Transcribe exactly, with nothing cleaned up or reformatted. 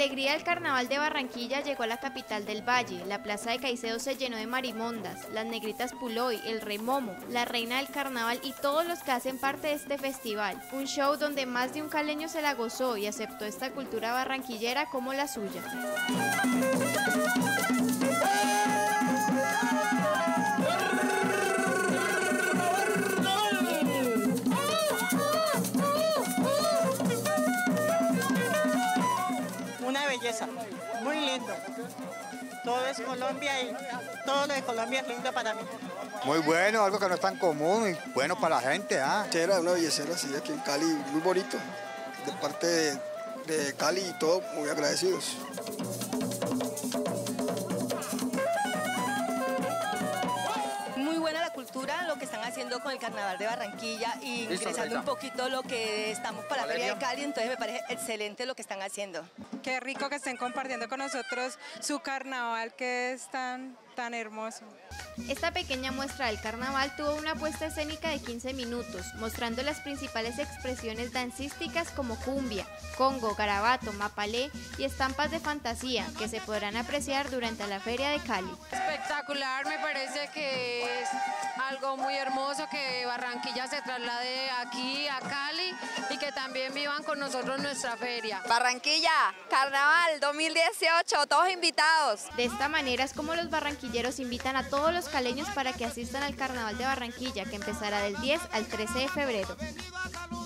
alegría del Carnaval de Barranquilla llegó a la capital del Valle. La plaza de Caicedo se llenó de marimondas, las negritas Puloy, el Rey Momo, la reina del carnaval y todos los que hacen parte de este festival. Un show donde más de un caleño se la gozó y aceptó esta cultura barranquillera como la suya. Una belleza, muy lindo. Todo es Colombia y todo lo de Colombia es lindo para mí. Muy bueno, algo que no es tan común y bueno para la gente. ¿ah? Era una bellecera así aquí en Cali, muy bonito. De parte de, de Cali y todo, muy agradecidos. Muy buena la cultura, lo que están haciendo con el Carnaval de Barranquilla y ingresando un poquito lo que estamos para la Feria de Cali, entonces me parece excelente lo que están haciendo. Qué rico que estén compartiendo con nosotros su carnaval que es tan, tan hermoso. Esta pequeña muestra del carnaval tuvo una puesta escénica de quince minutos, mostrando las principales expresiones dancísticas como cumbia, congo, garabato, mapalé y estampas de fantasía que se podrán apreciar durante la Feria de Cali. Espectacular, me parece que es algo muy hermoso que Barranquilla se traslade aquí a Cali y que también vivan con nosotros nuestra feria. Barranquilla, Carnaval dos mil dieciocho, todos invitados. De esta manera es como los barranquilleros invitan a todos los caleños para que asistan al Carnaval de Barranquilla, que empezará del diez al trece de febrero.